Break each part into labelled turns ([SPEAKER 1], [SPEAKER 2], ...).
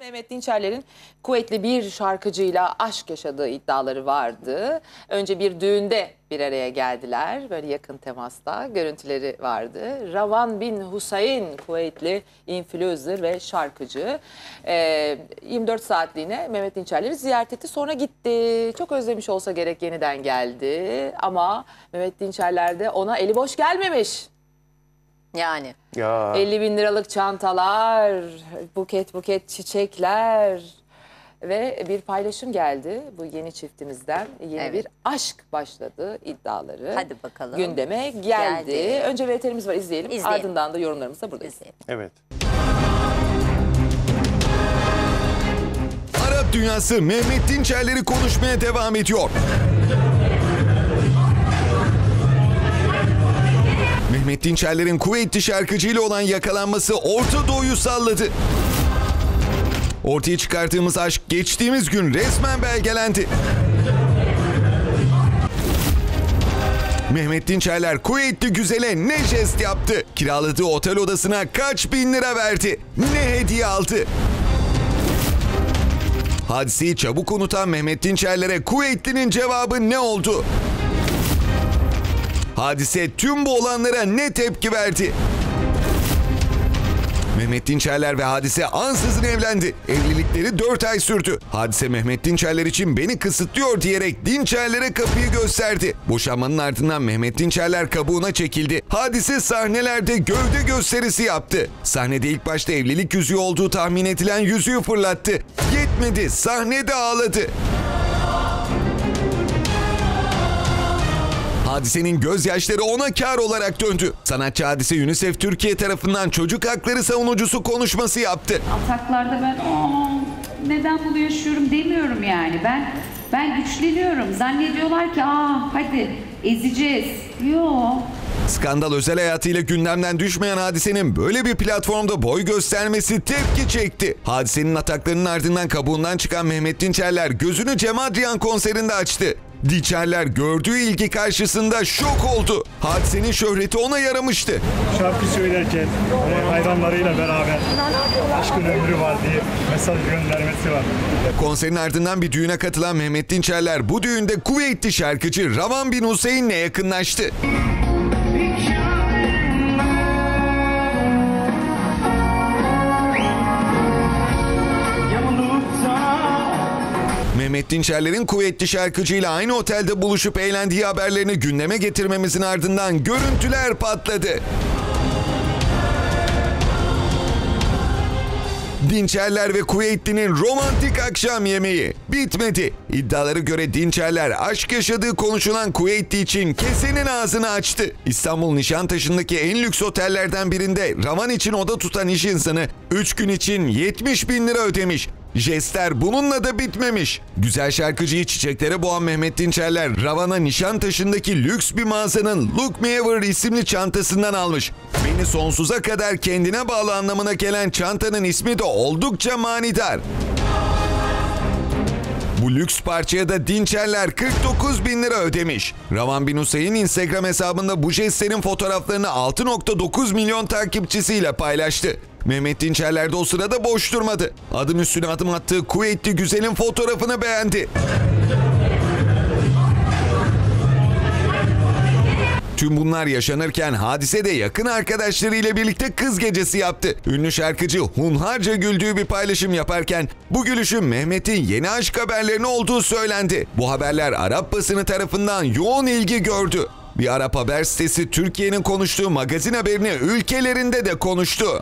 [SPEAKER 1] Mehmet Dinçerler'in kuvvetli bir şarkıcıyla aşk yaşadığı iddiaları vardı. Önce bir düğünde bir araya geldiler. Böyle yakın temasta görüntüleri vardı. Ravan bin Hüseyin kuvvetli influencer ve şarkıcı. 24 saatliğine Mehmet Dinçerler'i ziyaret etti. Sonra gitti. Çok özlemiş olsa gerek yeniden geldi. Ama Mehmet Dinçerler de ona eli boş gelmemiş. Yani ya. 50 bin liralık çantalar, buket buket çiçekler ve bir paylaşım geldi bu yeni çiftimizden. Yeni bir aşk başladı iddiaları.
[SPEAKER 2] Hadi bakalım.
[SPEAKER 1] Gündeme geldi. Önce VTR'miz var, izleyelim. Ardından da yorumlarımızla buradayız.
[SPEAKER 3] Evet. Arap dünyası Mehmet Dinçerler'i konuşmaya devam ediyor. Mehmet Dinçerler'in kuvvetli şarkıcıyla olan yakalanması Orta Doğu'yu salladı. Ortaya çıkarttığımız aşk geçtiğimiz gün resmen belgelendi. Mehmet Dinçerler kuvvetli güzele ne jest yaptı? Kiraladığı otel odasına kaç bin lira verdi? Ne hediye aldı? Hadiseyi çabuk unutan Mehmet Dinçerler'e kuvvetlinin cevabı ne oldu? Hadise tüm bu olanlara ne tepki verdi? Mehmet Dinçerler ve Hadise ansızın evlendi. Evlilikleri 4 ay sürdü. Hadise Mehmet Dinçerler için beni kısıtlıyor diyerek Dinçerler'e kapıyı gösterdi. Boşanmanın ardından Mehmet Dinçerler kabuğuna çekildi. Hadise sahnelerde gövde gösterisi yaptı. Sahnede ilk başta evlilik yüzüğü olduğu tahmin edilen yüzüğü fırlattı. Yetmedi, sahnede ağladı. Hadise'nin gözyaşları ona kar olarak döndü. Sanatçı Hadise UNICEF Türkiye tarafından çocuk hakları savunucusu konuşması yaptı.
[SPEAKER 4] Ataklarda ben neden bunu yaşıyorum demiyorum yani. Ben güçleniyorum. Zannediyorlar ki hadi ezeceğiz. Yok.
[SPEAKER 3] Skandal özel hayatıyla gündemden düşmeyen Hadise'nin böyle bir platformda boy göstermesi tepki çekti. Hadise'nin ataklarının ardından kabuğundan çıkan Mehmet Dinçerler gözünü Cem Adrian konserinde açtı. Dinçerler gördüğü ilgi karşısında şok oldu. Hadise'nin şöhreti ona yaramıştı.
[SPEAKER 5] Şarkı söylerken hayranlarıyla beraber aşkın ömrü var diye mesaj göndermesi var.
[SPEAKER 3] Konserin ardından bir düğüne katılan Mehmet Dinçerler bu düğünde kuvvetli şarkıcı Ravan bin Hüseyin'le yakınlaştı. Mehmet Dinçerler'in kuvvetli şarkıcıyla aynı otelde buluşup eğlendiği haberlerini gündeme getirmemizin ardından görüntüler patladı. Dinçerler ve kuvvetlinin romantik akşam yemeği bitmedi. İddialara göre Dinçerler aşk yaşadığı konuşulan kuvvetli için kesenin ağzını açtı. İstanbul Nişantaşı'ndaki en lüks otellerden birinde Ravan için oda tutan iş insanı 3 gün için 70 bin lira ödemiş. Jestler bununla da bitmemiş. Güzel şarkıcıyı çiçeklere boğan Mehmet Dinçerler, Ravan'a Nişantaşı'ndaki lüks bir mağazanın Look Me Ever isimli çantasından almış. Beni sonsuza kadar kendine bağlı anlamına gelen çantanın ismi de oldukça manidar. Bu lüks parçaya da Dinçerler 49 bin lira ödemiş. Ravan bin Hüseyin Instagram hesabında bu jestlerin fotoğraflarını 6,9 milyon takipçisiyle paylaştı. Mehmet Dinçerler de o sırada boş durmadı. Adım üstüne adım attığı kuvvetli güzelin fotoğrafını beğendi. Tüm bunlar yaşanırken Hadise de yakın arkadaşlarıyla birlikte kız gecesi yaptı. Ünlü şarkıcı hunharca güldüğü bir paylaşım yaparken bu gülüşün Mehmet'in yeni aşk haberlerine olduğu söylendi. Bu haberler Arap basını tarafından yoğun ilgi gördü. Bir Arap haber sitesi Türkiye'nin konuştuğu magazin haberini ülkelerinde de konuştu.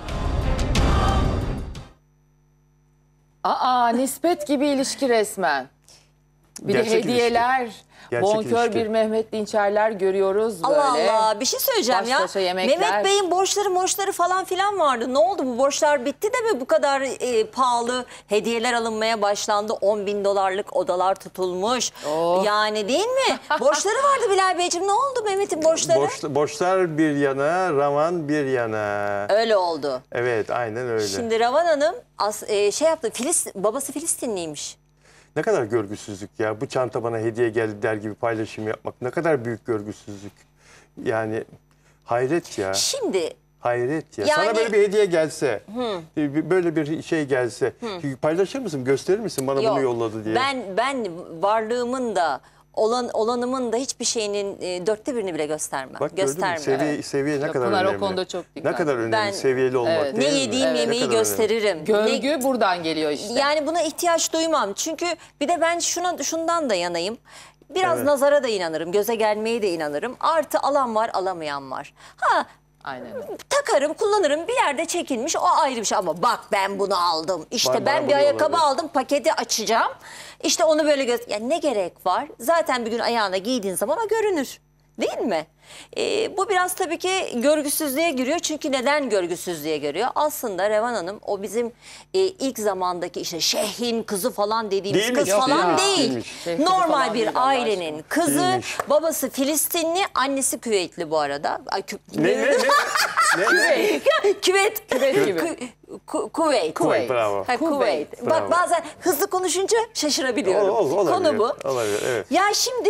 [SPEAKER 1] Nispet gibi ilişki resmen. Bir de hediyeler. Bonkör bir Mehmet Dinçerler görüyoruz böyle.
[SPEAKER 2] Allah Allah, bir şey söyleyeceğim
[SPEAKER 1] baş
[SPEAKER 2] ya.
[SPEAKER 1] yemekler.
[SPEAKER 2] Mehmet Bey'in borçları falan filan vardı. Ne oldu, bu borçlar bitti de mi bu kadar pahalı hediyeler alınmaya başlandı? 10 bin dolarlık odalar tutulmuş. Yani değil mi? Borçları vardı Bilal Beyciğim. Ne oldu Mehmet'in borçları?
[SPEAKER 6] Borçlar bir yana, Ravan bir yana.
[SPEAKER 2] Öyle oldu.
[SPEAKER 6] Evet, aynen öyle.
[SPEAKER 2] Şimdi Ravan Hanım yaptı. Babası Filistinliymiş.
[SPEAKER 6] Ne kadar görgüsüzlük ya. Bu çanta bana hediye geldi der gibi paylaşım yapmak. Ne kadar büyük görgüsüzlük. Yani hayret ya.
[SPEAKER 2] Şimdi
[SPEAKER 6] Hayret ya.
[SPEAKER 2] Yani-
[SPEAKER 6] Sana böyle bir hediye gelse, böyle bir şey gelse, paylaşır mısın, gösterir misin bana bunu yolladı diye?
[SPEAKER 2] Ben varlığımın da olanımın da hiçbir şeyinin 1/4'ünü bile göstermem.
[SPEAKER 6] Bak gördün mü? Seviye ne kadar
[SPEAKER 1] Pınar o
[SPEAKER 6] önemli.
[SPEAKER 1] konuda çok dikkatli.
[SPEAKER 6] Ne kadar önemli
[SPEAKER 2] Ben-
[SPEAKER 6] seviyeli olmak
[SPEAKER 1] Evet.
[SPEAKER 2] Ne
[SPEAKER 6] değil mi?
[SPEAKER 2] yediğim
[SPEAKER 6] Ne
[SPEAKER 2] yemeği
[SPEAKER 6] kadar
[SPEAKER 2] gösteririm.
[SPEAKER 1] Görgü buradan geliyor işte.
[SPEAKER 2] Yani buna ihtiyaç duymam. Çünkü bir de ben şundan da yanayım. Biraz
[SPEAKER 6] Evet.
[SPEAKER 2] nazara da inanırım, göze gelmeye de inanırım. Artı alan var, alamayan var. Ha,
[SPEAKER 1] Aynen.
[SPEAKER 2] takarım, kullanırım. Bir yerde çekilmiş, o ayrı bir şey. Ama bak ben bunu aldım. İşte
[SPEAKER 6] Bana
[SPEAKER 2] ben
[SPEAKER 6] bunu
[SPEAKER 2] bir ayakkabı
[SPEAKER 6] yolladı.
[SPEAKER 2] aldım, paketi açacağım. İşte onu böyle yani ne gerek var? Zaten bir gün ayağına giydiğin zaman o görünür. Değil mi? Bu biraz tabii ki görgüsüzlüğe giriyor. Çünkü neden görgüsüzlüğe giriyor? Aslında Revan Hanım o bizim ilk zamandaki işte şeyhin kızı falan dediğimiz
[SPEAKER 6] Değilmiş.
[SPEAKER 2] kız
[SPEAKER 6] Yok
[SPEAKER 2] falan
[SPEAKER 6] ya.
[SPEAKER 2] değil.
[SPEAKER 6] Değilmiş.
[SPEAKER 1] Şeyh kızı
[SPEAKER 2] Normal
[SPEAKER 1] falan değil
[SPEAKER 2] bir
[SPEAKER 1] Allah
[SPEAKER 2] ailenin
[SPEAKER 1] aşkına.
[SPEAKER 2] kızı.
[SPEAKER 6] Değilmiş.
[SPEAKER 2] Babası Filistinli, annesi Küveytli bu arada. Ay,
[SPEAKER 6] Ne?
[SPEAKER 2] Küveyt.
[SPEAKER 1] Küveyt gibi.
[SPEAKER 2] Kuveyt.
[SPEAKER 6] Kuveyt, bravo.
[SPEAKER 2] Ha, Kuveyt.
[SPEAKER 6] Bravo.
[SPEAKER 2] Bak bazen hızlı konuşunca şaşırabiliyorum.
[SPEAKER 6] Olabilir,
[SPEAKER 2] Konu bu.
[SPEAKER 6] Olabilir, evet.
[SPEAKER 2] Ya şimdi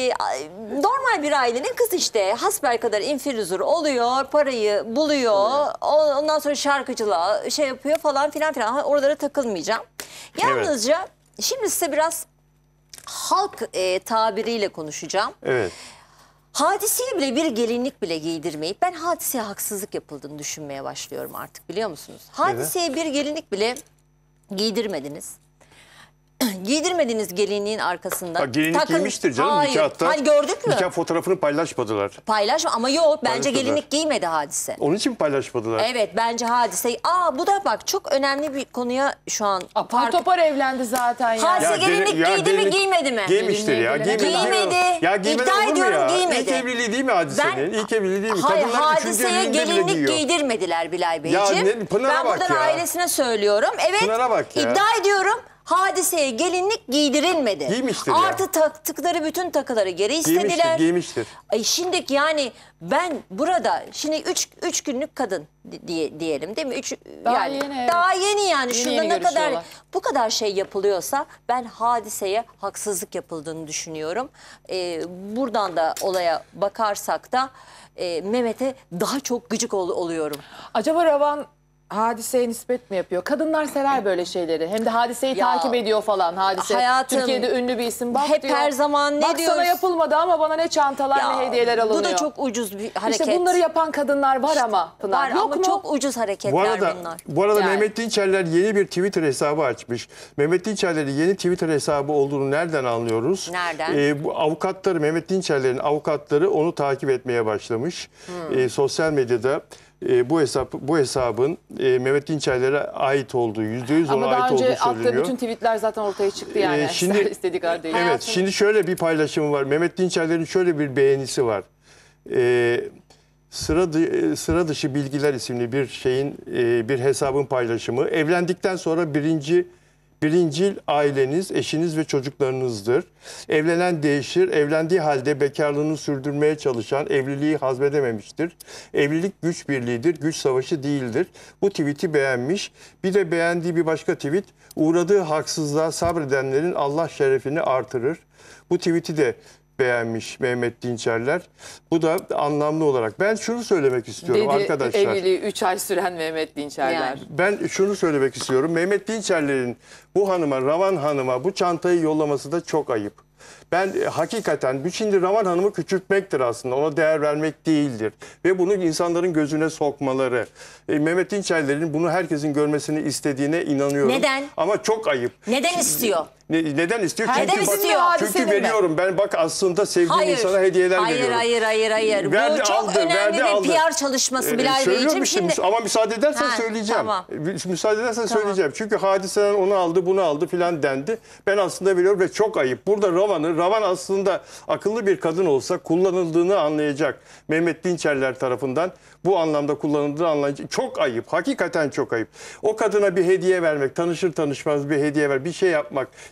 [SPEAKER 2] normal bir ailenin kızı işte hasbelkader infiluzur oluyor, parayı buluyor, ondan sonra şarkıcılığa şey yapıyor falan filan filan. Oralara takılmayacağım. Yalnızca şimdi size biraz halk tabiriyle konuşacağım.
[SPEAKER 6] Evet.
[SPEAKER 2] Hadiseye bile bir gelinlik bile giydirmeyip ben hadiseye haksızlık yapıldığını düşünmeye başlıyorum artık, biliyor musunuz? Hadiseye bir gelinlik bile giydirmediniz. Giydirmediğiniz gelinliğin arkasında.
[SPEAKER 6] Bak gelinlik giymiştir canım
[SPEAKER 2] Hayır.
[SPEAKER 6] nikahta.
[SPEAKER 2] Hani gördük mü?
[SPEAKER 6] Nikah fotoğrafını paylaşmadılar.
[SPEAKER 2] Paylaşma ama yok bence
[SPEAKER 6] Paylaşmadılar.
[SPEAKER 2] gelinlik giymedi Hadise.
[SPEAKER 6] Onun için paylaşmadılar.
[SPEAKER 2] Evet bence Hadise. Bu da bak çok önemli bir konuya şu an
[SPEAKER 1] Apar topar evlendi zaten ya.
[SPEAKER 2] Hadise gelinlik giydi mi giymedi mi?
[SPEAKER 6] Giymiştir ya.
[SPEAKER 2] Giymedi.
[SPEAKER 6] Ya giymedi
[SPEAKER 2] İddia
[SPEAKER 6] olur mu
[SPEAKER 2] ediyorum,
[SPEAKER 6] ya?
[SPEAKER 2] giymedi.
[SPEAKER 6] İlk evliliği değil mi Hadise'nin? İlk evliliği değil mi?
[SPEAKER 2] Hayır,
[SPEAKER 6] Kadınlar üçüncü
[SPEAKER 2] Hadise'ye
[SPEAKER 6] evliliğinde bile
[SPEAKER 2] gelinlik
[SPEAKER 6] giyiyor.
[SPEAKER 2] giydirmediler Bilal
[SPEAKER 6] Ya
[SPEAKER 2] Beyciğim.
[SPEAKER 6] Pınar'a
[SPEAKER 2] Ben
[SPEAKER 6] bak
[SPEAKER 2] buradan
[SPEAKER 6] ya.
[SPEAKER 2] ailesine söylüyorum. Evet,
[SPEAKER 6] Pınar'a bak ya.
[SPEAKER 2] iddia ediyorum. Hadiseye gelinlik giydirilmedi.
[SPEAKER 6] Giymiştir ya.
[SPEAKER 2] Artı taktıkları bütün takıları geri istediler.
[SPEAKER 6] Giymiştir.
[SPEAKER 2] Ay şimdi yani ben burada şimdi üç günlük kadın diyelim değil mi?
[SPEAKER 1] Daha yeni, evet.
[SPEAKER 2] Daha yeni yani.
[SPEAKER 1] Yeni
[SPEAKER 2] Şunda
[SPEAKER 1] yeni
[SPEAKER 2] ne kadar
[SPEAKER 1] görüşüyorlar.
[SPEAKER 2] bu kadar şey yapılıyorsa ben Hadise'ye haksızlık yapıldığını düşünüyorum. Buradan da olaya bakarsak da Mehmet'e daha çok gıcık oluyorum.
[SPEAKER 1] Acaba Ravan Hadise'ye nispet mi yapıyor? Kadınlar sever böyle şeyleri. Hem de Hadise'yi
[SPEAKER 2] Ya,
[SPEAKER 1] takip ediyor falan. Hadise
[SPEAKER 2] hayatım,
[SPEAKER 1] Türkiye'de ünlü bir isim. Bak
[SPEAKER 2] hep
[SPEAKER 1] diyor.
[SPEAKER 2] her zaman ne
[SPEAKER 1] Bak
[SPEAKER 2] diyoruz?
[SPEAKER 1] sana yapılmadı ama bana ne çantalar ne hediyeler alınıyor.
[SPEAKER 2] Bu da çok ucuz bir hareket.
[SPEAKER 1] İşte bunları yapan kadınlar var ama Pınar.
[SPEAKER 2] var
[SPEAKER 1] Yok
[SPEAKER 2] ama
[SPEAKER 1] mu?
[SPEAKER 2] çok ucuz hareketler bunlar.
[SPEAKER 6] Bu arada
[SPEAKER 1] Yani.
[SPEAKER 6] Mehmet Dinçerler yeni bir Twitter hesabı açmış. Mehmet Dinçerler'in yeni Twitter hesabı olduğunu nereden anlıyoruz?
[SPEAKER 2] Nereden?
[SPEAKER 6] Bu avukatları, Mehmet Dinçerler'in avukatları onu takip etmeye başlamış. Sosyal medyada bu hesabın Mehmet Dinçerler'e ait olduğu, %100
[SPEAKER 1] Ama
[SPEAKER 6] ona
[SPEAKER 1] daha
[SPEAKER 6] ait
[SPEAKER 1] önce
[SPEAKER 6] olduğu
[SPEAKER 1] attığı
[SPEAKER 6] söyleniyor.
[SPEAKER 1] bütün tweetler zaten ortaya çıktı yani.
[SPEAKER 6] Şimdi
[SPEAKER 1] istediği kadar değil.
[SPEAKER 6] Evet, şimdi şöyle bir paylaşımı var. Mehmet Dinçerler'in şöyle bir beğenisi var. Sıra dışı bilgiler isimli bir hesabın paylaşımı. Evlendikten sonra birincil aileniz, eşiniz ve çocuklarınızdır. Evlenen değişir, evlendiği halde bekarlığını sürdürmeye çalışan evliliği hazmedememiştir. Evlilik güç birliğidir, güç savaşı değildir. Bu tweet'i beğenmiş. Bir de beğendiği bir başka tweet, uğradığı haksızlığa sabredenlerin Allah şerefini artırır. Bu tweet'i de beğenmiş Mehmet Dinçerler. Bu da anlamlı olarak. Ben şunu söylemek istiyorum arkadaşlar.
[SPEAKER 1] Evliliği 3 ay süren Mehmet Dinçerler.
[SPEAKER 2] Yani.
[SPEAKER 6] Ben şunu söylemek istiyorum. Mehmet Dinçerler'in bu hanıma, Ravan Hanım'a bu çantayı yollaması da çok ayıp. Ben hakikaten şimdi Ravan Hanım'ı küçültmektir aslında. Ona değer vermek değildir. Ve bunu insanların gözüne sokmaları. Mehmet Dinçerler'in bunu herkesin görmesini istediğine inanıyorum.
[SPEAKER 2] Neden?
[SPEAKER 6] Ama çok ayıp.
[SPEAKER 2] Neden istiyor?
[SPEAKER 6] Neden istiyor?
[SPEAKER 2] Neden
[SPEAKER 6] Çünkü
[SPEAKER 2] istiyor?
[SPEAKER 6] Çünkü veriyorum. Ben bak aslında sevdiğim insana hediyeler veriyorum.
[SPEAKER 2] Hayır.
[SPEAKER 6] Verdi,
[SPEAKER 2] Bu çok
[SPEAKER 6] aldı,
[SPEAKER 2] önemli
[SPEAKER 6] verdi,
[SPEAKER 2] bir
[SPEAKER 6] aldı.
[SPEAKER 2] PR çalışması Bilal
[SPEAKER 6] Söylüyorum
[SPEAKER 2] Beyciğim.
[SPEAKER 6] işte,
[SPEAKER 2] Şimdi
[SPEAKER 6] ama müsaade edersen söyleyeceğim.
[SPEAKER 2] Tamam.
[SPEAKER 6] Müsaade edersen söyleyeceğim. Çünkü Hadise'den onu aldı, bunu aldı filan dendi. Ben aslında biliyorum ve çok ayıp. Burada Ravan aslında akıllı bir kadın olsa kullanıldığını anlayacak. Mehmet Dinçerler tarafından bu anlamda kullanıldığını anlayacak. Çok ayıp. Hakikaten çok ayıp. O kadına bir hediye vermek, tanışır tanışmaz bir hediye ver, bir şey yapmak.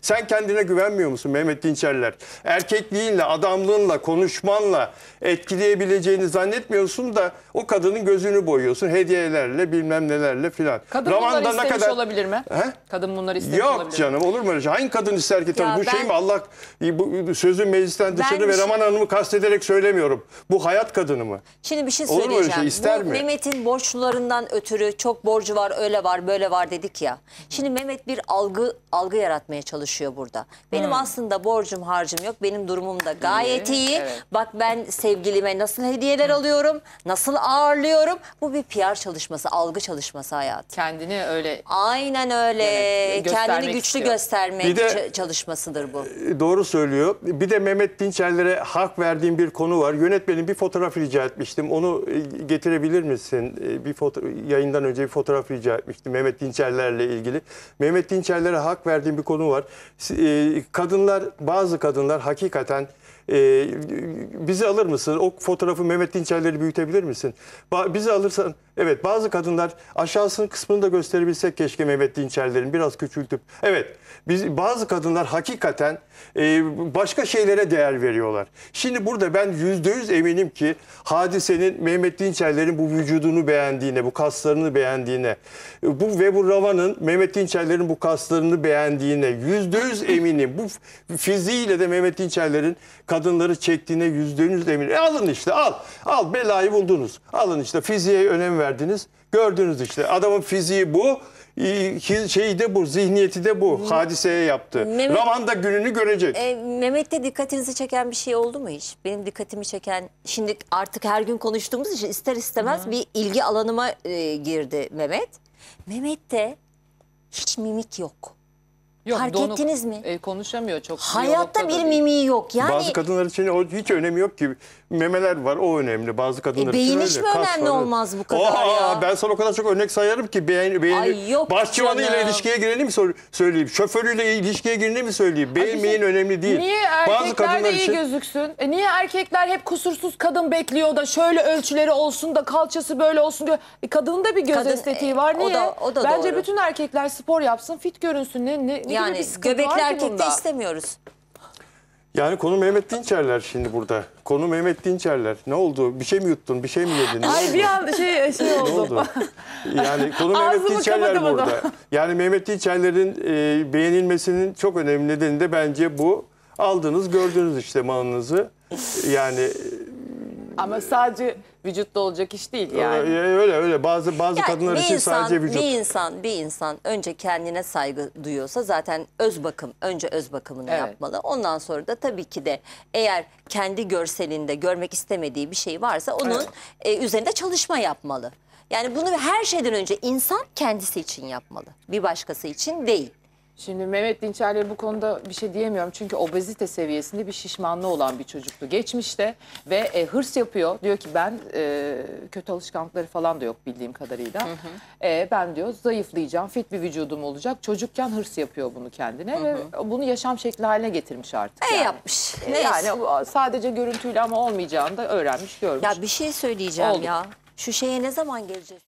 [SPEAKER 6] Sen kendine güvenmiyor musun Mehmet Dinçerler? Erkekliğinle, adamlığınla, konuşmanla etkileyebileceğini zannetmiyorsun da o kadının gözünü boyuyorsun hediyelerle, bilmem nelerle filan.
[SPEAKER 1] Kadın bunları istemiş olabilir mi?
[SPEAKER 6] He?
[SPEAKER 1] Kadın bunları istemiş olabilir
[SPEAKER 6] Yok
[SPEAKER 1] mi?
[SPEAKER 6] canım, olur mu öyle şey? Hangi kadın ister ki?
[SPEAKER 2] Ya
[SPEAKER 6] Bu şey
[SPEAKER 2] ben-
[SPEAKER 6] mi? Allah, bu sözün meclisten dışarı ve Raman Hanım'ı kastederek söylemiyorum. Bu hayat kadını mı?
[SPEAKER 2] Şimdi bir şey
[SPEAKER 6] Olur mu öyle
[SPEAKER 2] söyleyeceğim.
[SPEAKER 6] şey? İster
[SPEAKER 2] Bu
[SPEAKER 6] mi?
[SPEAKER 2] Mehmet'in borçlularından ötürü çok borcu var, öyle var, böyle var dedik ya. Şimdi Mehmet bir algı yaratmaya çalışıyor burada. Benim aslında borcum harcım yok. Benim durumum da gayet iyi.
[SPEAKER 1] evet.
[SPEAKER 2] Bak ben sevgilime nasıl hediyeler alıyorum, nasıl ağırlıyorum. Bu bir PR çalışması, algı çalışması hayat.
[SPEAKER 1] Kendini öyle
[SPEAKER 2] Aynen öyle.
[SPEAKER 1] Evet, göstermek
[SPEAKER 2] Kendini güçlü
[SPEAKER 1] istiyor.
[SPEAKER 2] göstermek
[SPEAKER 6] Bir de-
[SPEAKER 2] çalışmasıdır bu.
[SPEAKER 6] Doğru söylüyor. Bir de Mehmet Dinçerler'e hak verdiğim bir konu var. Yönetmenim bir fotoğraf rica etmiştim. Onu getirebilir misin? Yayından önce bir fotoğraf rica etmiştim Mehmet Dinçerler'le ilgili. Mehmet Dinçerler'e hak verdiğim bir konu var. Kadınlar, bazı kadınlar hakikaten bizi alır mısın? O fotoğrafı Mehmet Dinçerler'i büyütebilir misin? Bizi alırsan, evet, bazı kadınlar aşağısının kısmını da gösterebilsek keşke Mehmet Dinçerler'in biraz küçültüp. Evet, bazı kadınlar hakikaten başka şeylere değer veriyorlar. Şimdi burada ben %100 eminim ki Hadise'nin Mehmet Dinçerler'in bu vücudunu beğendiğine, bu kaslarını beğendiğine, bu Ravan'ın Mehmet Dinçerler'in bu kaslarını beğendiğine %100 eminim. Bu fiziğiyle de Mehmet Dinçerler'in kadınları çektiğine %100 eminim. Alın işte, al belayı buldunuz. Alın işte, fiziğe önem verdiniz. Gördünüz işte, adamın fiziği bu. Şeyi de bu, zihniyeti de bu. Hadiseye yaptı. Ravan da gününü görecek.
[SPEAKER 2] Mehmet'te dikkatinizi çeken bir şey oldu mu hiç? Benim dikkatimi çeken, şimdi artık her gün konuştuğumuz için ister istemez bir ilgi alanıma girdi Mehmet. Mehmet'te hiç mimik yok. Fark
[SPEAKER 1] donuk,
[SPEAKER 2] ettiniz mi?
[SPEAKER 1] konuşamıyor çok.
[SPEAKER 2] Hayatta
[SPEAKER 1] diyalogda
[SPEAKER 2] bir
[SPEAKER 1] da değil.
[SPEAKER 2] mimiği yok. Yani
[SPEAKER 6] Bazı kadınlar için o hiç önemi yok ki. Memeler var, o önemli. Bazı kadınlar için
[SPEAKER 2] beyin
[SPEAKER 6] öyle.
[SPEAKER 2] hiç mi
[SPEAKER 6] Kas
[SPEAKER 2] önemli
[SPEAKER 6] var.
[SPEAKER 2] olmaz bu kadar ya?
[SPEAKER 6] Ben sana o kadar çok örnek sayarım ki
[SPEAKER 2] Ay yok
[SPEAKER 6] bahçıvanıyla
[SPEAKER 2] canım.
[SPEAKER 6] ilişkiye gireni mi söyleyeyim? Şoförüyle ilişkiye gireni mi söyleyeyim? Beğenmeyin önemli değil.
[SPEAKER 1] Niye erkekler de iyi gözüksün? Niye erkekler hep kusursuz kadın bekliyor da şöyle ölçüleri olsun da kalçası böyle olsun diyor. Kadının da bir göz
[SPEAKER 2] Kadın,
[SPEAKER 1] estetiği var. Niye?
[SPEAKER 2] o da
[SPEAKER 1] Bence
[SPEAKER 2] doğru.
[SPEAKER 1] bütün erkekler spor yapsın, fit görünsün. Ne gibi bir
[SPEAKER 2] Yani
[SPEAKER 1] sıkıntı
[SPEAKER 2] göbekli
[SPEAKER 1] var ki
[SPEAKER 2] erkek de
[SPEAKER 1] bunda?
[SPEAKER 2] istemiyoruz.
[SPEAKER 6] Yani konu Mehmet Dinçerler şimdi burada. Konu Mehmet Dinçerler. Ne oldu? Bir şey mi yuttun? Bir şey mi yedin? Ne
[SPEAKER 1] Ay
[SPEAKER 6] oldu?
[SPEAKER 1] bir an şey
[SPEAKER 6] Ne
[SPEAKER 1] oldu.
[SPEAKER 6] oldu? Yani konu Mehmet
[SPEAKER 1] Ağzımı
[SPEAKER 6] Dinçerler
[SPEAKER 1] kapatamadım.
[SPEAKER 6] burada. Yani Mehmet Dinçerler'in beğenilmesinin çok önemli nedeni de bence bu. Aldınız, gördünüz işte malınızı. Yani
[SPEAKER 1] Ama sadece vücutta olacak iş değil yani.
[SPEAKER 6] öyle bazı
[SPEAKER 2] Yani
[SPEAKER 6] kadınlar için sadece vücut.
[SPEAKER 2] Bir insan önce kendine saygı duyuyorsa zaten önce öz bakımını
[SPEAKER 1] Evet.
[SPEAKER 2] yapmalı. Ondan sonra da tabii ki de eğer kendi görselinde görmek istemediği bir şey varsa onun üzerinde çalışma yapmalı. Yani bunu her şeyden önce insan kendisi için yapmalı. Bir başkası için değil.
[SPEAKER 1] Şimdi Mehmet Dinçerler'e bu konuda bir şey diyemiyorum. Çünkü obezite seviyesinde bir şişmanlığı olan bir çocuktu geçmişte. Ve hırs yapıyor. Diyor ki ben kötü alışkanlıkları falan da yok bildiğim kadarıyla. Ben diyor zayıflayacağım, fit bir vücudum olacak. Çocukken hırs yapıyor bunu kendine. Ve bunu yaşam şekli haline getirmiş artık. Yani.
[SPEAKER 2] Yapmış. Neyse.
[SPEAKER 1] Yani sadece görüntüyle ama olmayacağını da öğrenmiş, görmüş.
[SPEAKER 2] Ya bir şey söyleyeceğim
[SPEAKER 1] Oldu.
[SPEAKER 2] ya. Şu şeye ne zaman geleceğiz?